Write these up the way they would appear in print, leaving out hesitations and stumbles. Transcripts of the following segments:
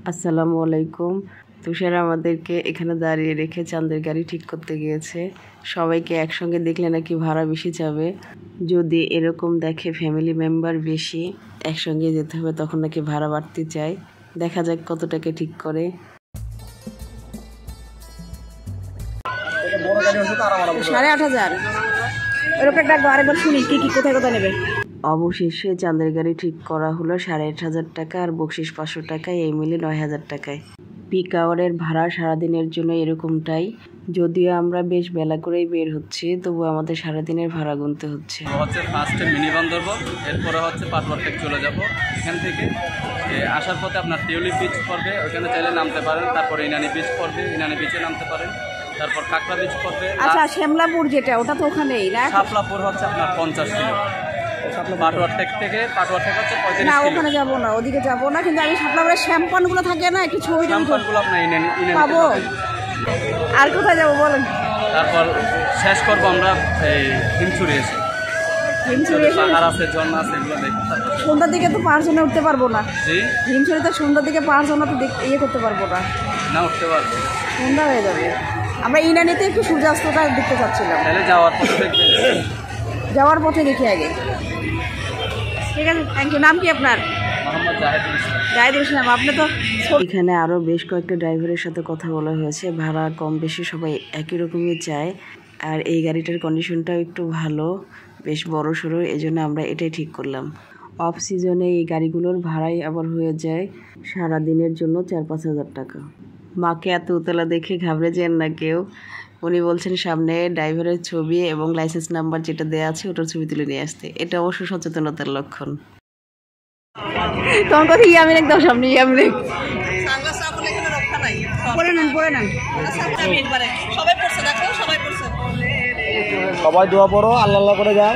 আসসালামু আলাইকুম। তুষার আমাদেরকে এখানে দাঁড়িয়ে রেখে চাঁদের গাড়ি ঠিক করতে গিয়েছে। সবাইকে একসঙ্গে দেখলে নাকি ভাড়া বেশি যাবে। যদি এরকম দেখে ফ্যামিলি মেম্বার বেশি একসঙ্গে যেতে হবে, তখন নাকি ভাড়া বাড়তে চায়। দেখা যাক কত টাকা ঠিক করে। 8,500 এরকম একটা আরেকবার শুনি কি কি কোথায় কোথায় নেবে। অবশেষে চাঁদের গাড়ি ঠিক করা হলো 8,500 টাকা, আর বকশিস 500 টাকায়, এই মিলে 9,000 টাকায়। পিক আওয়ারের ভাড়া সারাদিনের জন্য এরকমটাই। যদিও আমরা বেশ বেলা করেই বের হচ্ছি, তবু আমাদের সারাদিনের ভাড়া গুনতে হচ্ছে। ফার্স্টে মিনিবান ধরবো, এরপরে পাটওয়ারটেক চলে যাব। এখান থেকে আসার পথে আপনার টিউলিপ বিচ পড়বে, ওইখানে চাইলে নামতে পারেন। তারপরে ইনানি বিচ পড়বে, ইনানি বিচে নামতে পারেন। তারপর কাঁকড়া বিচ পড়বে। আচ্ছা, শ্যামলাপুর যেটা ওটা তো ওখানেই না? শাপলাপুর আপনার 50 কিলো। পাটওয়ারটেক থেকে পাটওয়ারটেক 35 কিলো। না, ওখানে যাবো না, ওদিকে যাবো না। কিন্তু আমি শাপলাপুরের শ্যাম্পানগুলো থাকে না, একটু ছবি শ্যাম্পানগুলো আপনার পাবো। আর কোথায় যাবো বলেন? তারপর শেষ করবো আমরা এই হিমছড়ি এসে। পাহাড় আছে, ঝর্ণা আছে, এগুলো দেখতে। সন্ধ্যার দিকে তো পাহাড় উঠতে পারবো না। জি, হিমছড়িতে সন্ধ্যার দিকে পাহাড় তো করতে পারবো না। না, উঠতে পারবো, সন্ধ্যা হয়ে যাবে। আমরা ইনানিতে একটু সূর্যাস্তটা দেখতে চাচ্ছিলাম। তাহলে যাওয়ার পথে দেখবেন। যাওয়ার পথে দেখি আগে। ঠিক আছে, থ্যাংক ইউ। নাম কি আপনার? মোহাম্মদ জাহিদুল ইসলাম। জাহিদুল ইসলাম। আপনি তো এখানে আরও বেশ কয়েকটা ড্রাইভারের সাথে কথা বলা হয়েছে। ভাড়া কম বেশি সবাই একই রকমই চায়, আর এই গাড়িটার কন্ডিশনটাও একটু ভালো, বেশ বড় সড়ো, এই জন্য আমরা এটাই ঠিক করলাম। অফ সিজনে এই গাড়িগুলোর ভাড়াই আবার হয়ে যায় সারাদিনের জন্য 4-5 হাজার টাকা। মাকে এত উতলা দেখে ঘাবড়ে যান না কেউ। উনি বলছেন সামনে ড্রাইভারের ছবি এবং লাইসেন্স নাম্বার যেটা দেওয়া আছে ওটার ছবি তুলে নিয়ে আসতে। এটা অবশ্য সচেতনতার লক্ষণ। তোমার কথা ইয়ামিন একদম সামনে। ইয়ামিন পরে নেন। সবাই দোয়া পড়ো, আল্লাহ করে যায়।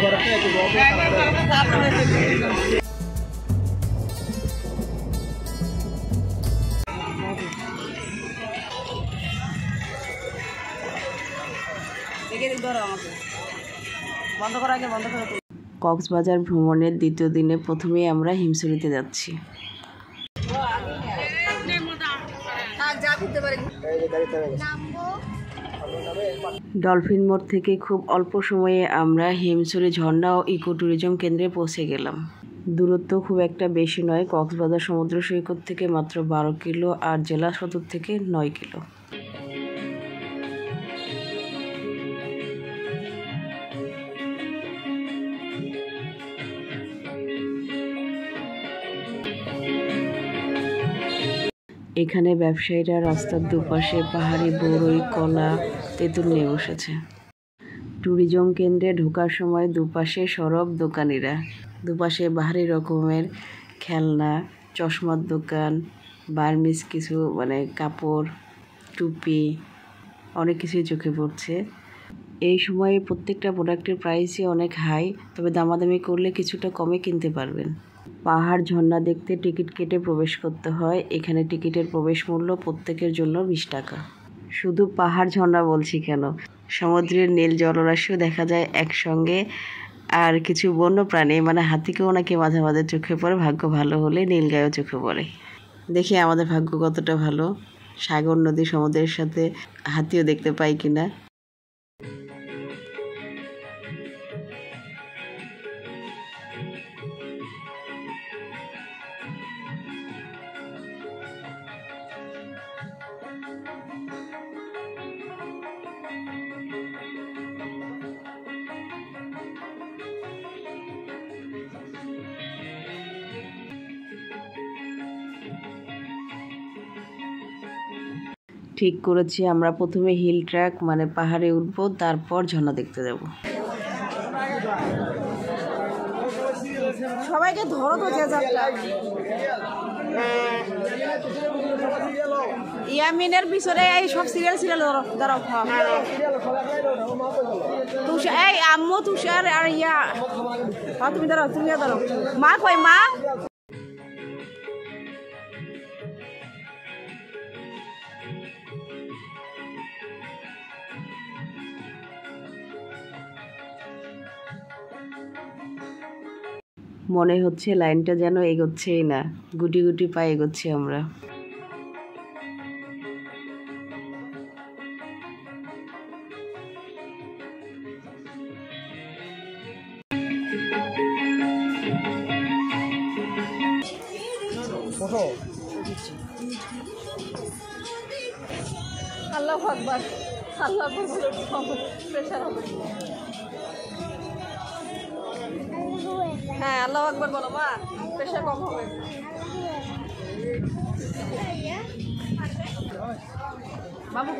কক্সবাজার ভ্রমণের দ্বিতীয় দিনে প্রথমেই আমরা হিমছড়িতে যাচ্ছি। ডলফিন মোড় থেকে খুব অল্প সময়ে আমরা হিমছড়ি ঝর্ণা ও ইকো ট্যুরিজম কেন্দ্রে পৌঁছে গেলাম। দূরত্ব খুব একটা বেশি নয়, কক্সবাজার সমুদ্র সৈকত থেকে মাত্র 12 কিলো, আর জেলা সদর থেকে 9 কিলো। এখানে ব্যবসায়ীরা রাস্তার দুপাশে পাহাড়ি বড়ই, কলা, তেঁতুল নিয়ে বসেছে। ট্যুরিজম কেন্দ্রে ঢোকার সময় দুপাশে সরব দোকানিরা, দুপাশে ভারী রকমের খেলনা, চশমার দোকান, বার্মিজ কিছু কাপড়, টুপি, অনেক কিছুই চোখে পড়ছে। এই সময়ে প্রত্যেকটা প্রোডাক্টের প্রাইসই অনেক হাই, তবে দামাদামি করলে কিছুটা কমে কিনতে পারবেন। পাহাড় ঝর্ণা দেখতে টিকিট কেটে প্রবেশ করতে হয়। এখানে টিকিটের প্রবেশ মূল্য প্রত্যেকের জন্য 20 টাকা। শুধু পাহাড় ঝর্ণা বলছি কেন, সমুদ্রের নীল জলরাশিও দেখা যায় একসঙ্গে। আর কিছু বন্য প্রাণী হাতিকেও নাকি মাঝে মাঝে চোখে পড়ে, ভাগ্য ভালো হলে নীলগায়ও চোখে পড়ে। দেখি আমাদের ভাগ্য কতটা ভালো, সাগর নদী সমুদ্রের সাথে হাতিও দেখতে পাই কিনা। ঠিক করেছি, আমরা প্রথমে হিল ট্র্যাক পাহাড়ে উঠবো, তারপর ঝর্ণা দেখতে যাব। সবাইকে ধরো তো যে যাত্রা। ইয়ামিনের পিছনে এই সব সিরিয়াল ধরো। তুষার, এই আম্মু, তুষার আর ইয়া। তুমি ধরো। মা কই? মা মনে হচ্ছে লাইনটা যেন এগোচ্ছেই না, গুটি গুটি পায়ে এগোচ্ছি আমরা। আল্লাহু আকবার, আল্লাহু আকবার, প্রেসার হবে। হ্যাঁ আল্লাহু আকবার বলো মা, প্রেসার কম হবে। বাবু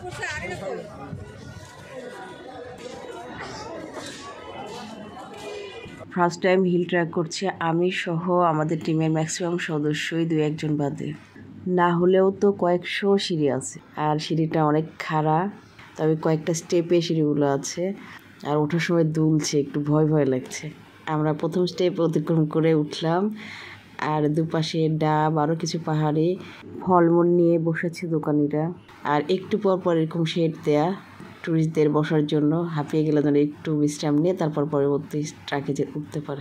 ফার্স্ট টাইম হিল ট্র্যাক করছি আমি সহ আমাদের টিমের ম্যাক্সিমাম সদস্যই 2-1 বাদে। না হলেও তো কয়েকশো সিঁড়ি আছে, আর সিঁড়িটা অনেক খাড়া, তবে কয়েকটা স্টেপে সিঁড়িগুলো আছে, আর ওঠার সময় দুলছে, একটু ভয় ভয় লাগছে। আমরা প্রথম স্টেপ অতিক্রম করে উঠলাম, আর দুপাশে ডাব আরও কিছু পাহাড়ে ফলমূল নিয়ে বসেছে দোকানিরা, আর একটু পর পর এরকম শেড দেয়া টুরিস্টদের বসার জন্য। হাঁপিয়ে গেলে যেন একটু বিশ্রাম নিয়ে তারপর পরবর্তী ট্রাকে উঠতে পারে।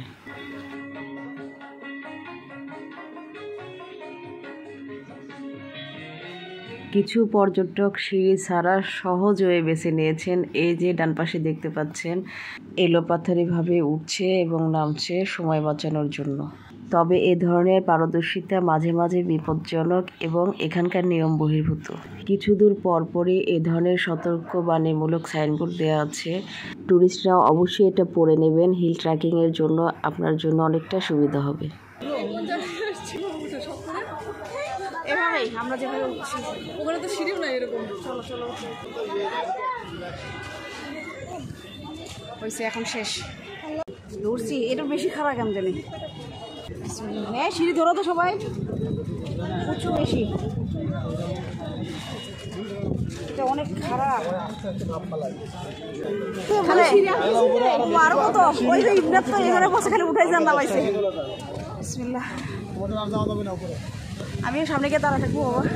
কিছু পর্যটক সিঁড়ি ছাড়া সহজ হয়ে বেছে নিয়েছেন। এই যে ডান পাশে দেখতে পাচ্ছেন, এলোপাথারিভাবে উঠছে এবং নামছে সময় বাঁচানোর জন্য। তবে এ ধরনের পারদর্শিতা মাঝে মাঝে বিপজ্জনক এবং এখানকার নিয়ম বহির্ভূত। কিছু দূর পরপরই এ ধরনের সতর্কবাণীমূলক সাইনবোর্ড দেওয়া আছে। টুরিস্টরা অবশ্যই এটা পড়ে নেবেন, হিল ট্রেকিংয়ের জন্য আপনার জন্য অনেকটা সুবিধা হবে। এভাবেই আমরা যেভাবে উঠছি, ওখানে তো সিঁড়িও নাই এরকম। চলো চলো হয়েছে, এখন শেষ। ধরছি, এটা বেশি খারাপ কেন জানি। হ্যাঁ সিঁড়ি ধরো তো সবাই, উঁচু বেশি, এটা অনেক খারাপ। আরো কত ওই যে ইবনাত তো এখানে বসে খালি উঠাই যান নামাইছে। বিসমিল্লাহ, আমিও সামনে গিয়ে দাঁড়া থাকবো বাবা।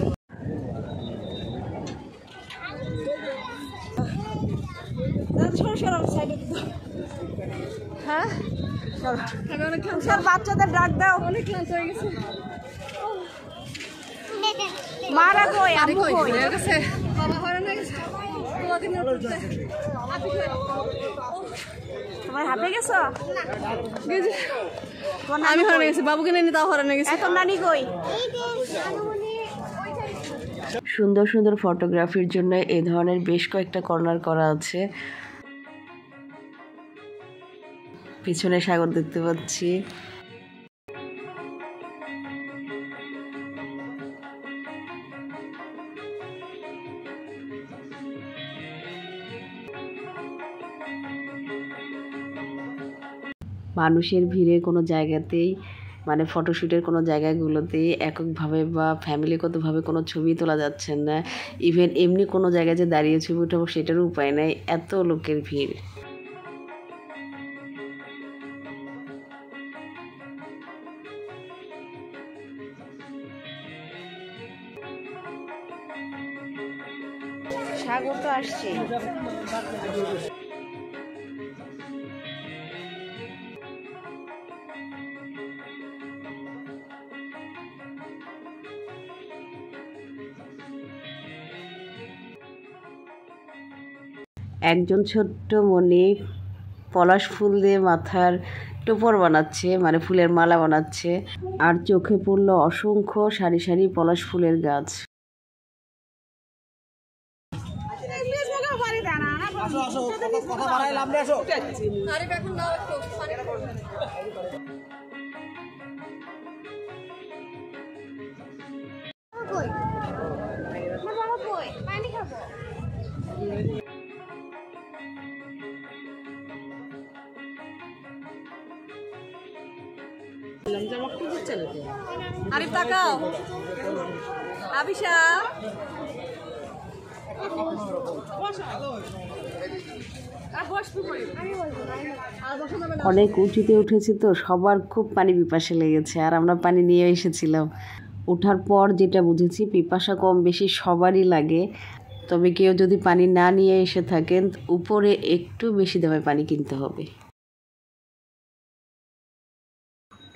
হ্যাঁ বাচ্চাদের ডাক দাও, অনেক ক্লাস হয়ে গেছে। মারা কই, আমি কই হয়ে গেছে, বাবা হয়রান হয়ে গেছে। তোমার হাঁপে গেছো? আমি হয়রান হয়ে গেছি, বাবুকে নিয়ে তাও হয়রান হয়ে গেছে। তোর নানি কই? সুন্দর সুন্দর ফটোগ্রাফির জন্য এই ধরনের বেশ কয়েকটা কর্নার করা আছে। পিছনে সাগর দেখতে পাচ্ছি। মানুষের ভিড়ে কোনো জায়গাতেই, মানে ফটোশ্যুটের কোনো জায়গাগুলোতেই এককভাবে বা ফ্যামিলিগতভাবে কোনো ছবি তোলা যাচ্ছে না। ইভেন এমনি কোনো জায়গায় যে দাঁড়িয়ে ছবি উঠাবো সেটারও উপায় নাই, এত লোকের ভিড়। সাগর তো আসছে। একজন ছোট্ট মনি পলাশ ফুল দিয়ে মাথার টোপর বানাচ্ছে, মানে ফুলের মালা বানাচ্ছে, আর চোখে পড়লো অসংখ্য সারি সারি পলাশ ফুলের গাছ। আরিফ তাকাও, আবিশা অনেক উঁচুতে উঠেছি তো সবার খুব পানি পিপাসা লেগেছে, আর আমরা পানি নিয়ে এসেছিলাম। ওঠার পর যেটা বুঝেছি, পিপাসা কম বেশি সবারই লাগে, তবে কেউ যদি পানি না নিয়ে এসে থাকেন উপরে একটু বেশি দামে পানি কিনতে হবে।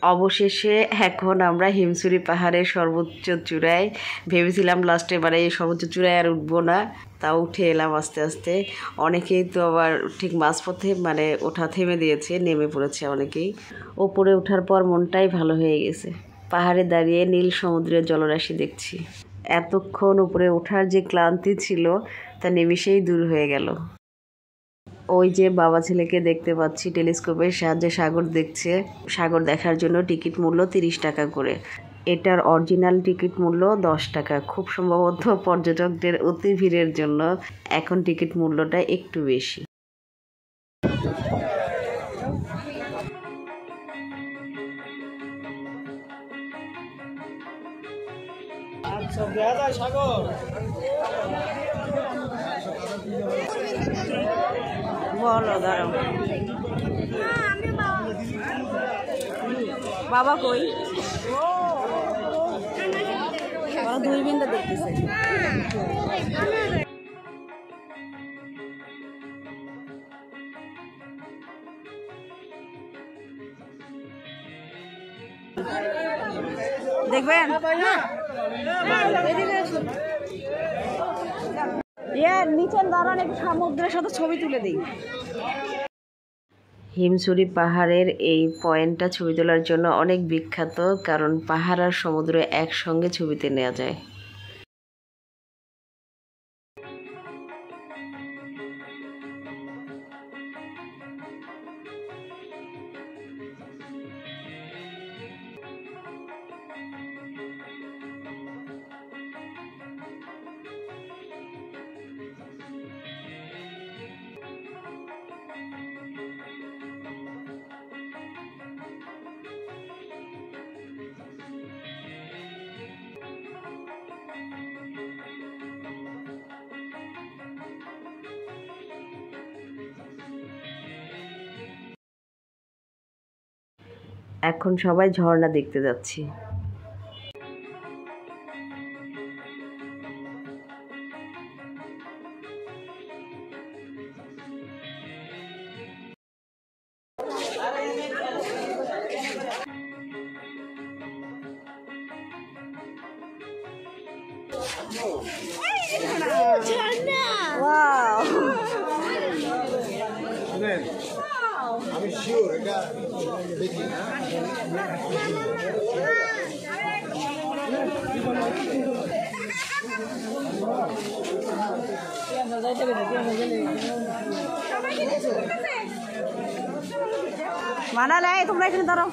অবশেষে এখন আমরা হিমছড়ি পাহাড়ের সর্বোচ্চ চূড়ায়। ভেবেছিলাম লাস্টে মানে এই সর্বোচ্চ চূড়ায় আর উঠবো না, তাও উঠে এলাম আস্তে আস্তে। অনেকেই তো আবার ঠিক মাঝপথে মানে ওঠা থেমে দিয়েছে, নেমে পড়েছে অনেকেই। ওপরে ওঠার পর মনটাই ভালো হয়ে গেছে। পাহাড়ে দাঁড়িয়ে নীল সমুদ্রের জলরাশি দেখছি। এতক্ষণ উপরে ওঠার যে ক্লান্তি ছিল তা নিমিষেই দূর হয়ে গেল। ওই যে বাবা ছেলেকে দেখতে পাচ্ছি টেলিস্কোপের সাহায্যে সাগর দেখছে। সাগর দেখার জন্য টিকিট মূল্য 30 টাকা করে। এটার অরিজিনাল টিকিট মূল্য 10 টাকা। খুব সম্ভবত পর্যটকদের অতি ভিড়ের জন্য এখন টিকিট মূল্যটা একটু বেশি। বলো দাঁড়াও, বাবা কই? ওরা দূরবীনটা দেখতেছে। দেখবেন নিচের দাঁড়ান, একটু সমুদ্রের সাথে ছবি তুলে দিই। হিমছড়ি পাহাড়ের এই পয়েন্টটা ছবি তোলার জন্য অনেক বিখ্যাত, কারণ পাহাড় আর সমুদ্র একসঙ্গে ছবিতে নেওয়া যায়। এখন সবাই ঝর্ণা দেখতে যাচ্ছি। আমি শিওর এটা দেখি না। মানা নাই, তোমরা এখানে দাঁড়াও।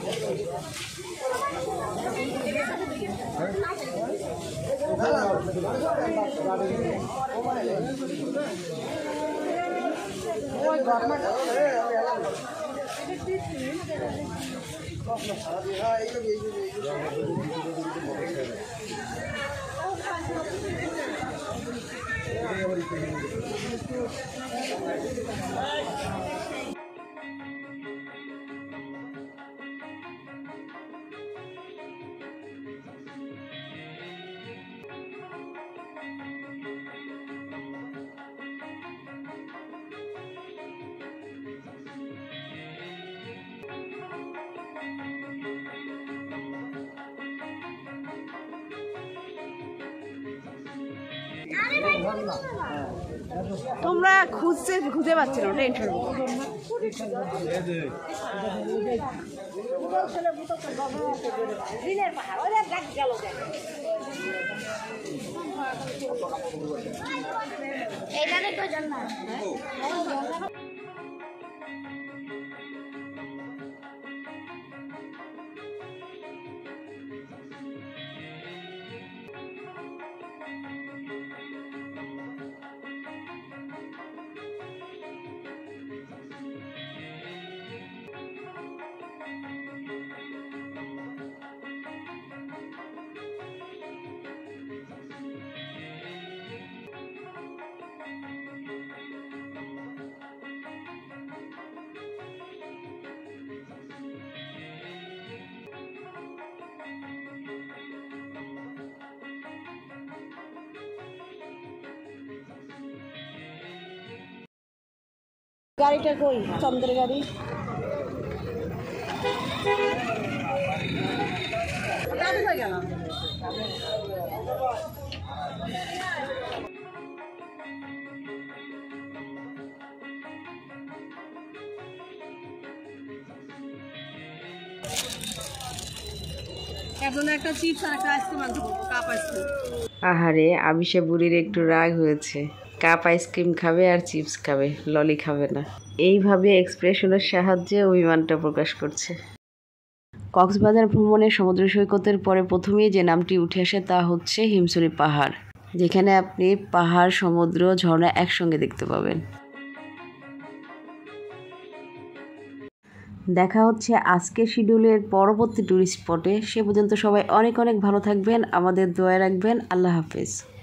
তোমরা খুঁজে পাচ্ছি না, টেনশন। গাড়িটা কই? চন্দ্রের গাড়ি। এখন একটা চিপস আর একটা আইসক্রিম আনতে কাপ আইসক্রিম। আহারে আবিশা বুড়ির একটু রাগ হয়েছে, কাপ আইসক্রিম খাবে আর চিপস খাবে, ললি খাবে না। এইভাবে এক্সপ্রেশনের সাহায্যে অভিমানটা প্রকাশ করছে। কক্সবাজার ভ্রমণে সমুদ্র সৈকতের পরে প্রথমেই যে নামটি উঠে আসে তা হচ্ছে হিমছড়ি পাহাড়, যেখানে আপনি পাহাড়, সমুদ্র, ঝর্ণা একসঙ্গে দেখতে পাবেন। দেখা হচ্ছে আজকের শিডিউলের পরবর্তী ট্যুরিস্ট স্পটে। সে পর্যন্ত সবাই অনেক অনেক ভালো থাকবেন, আমাদের দোয়ায় রাখবেন। আল্লাহ হাফেজ।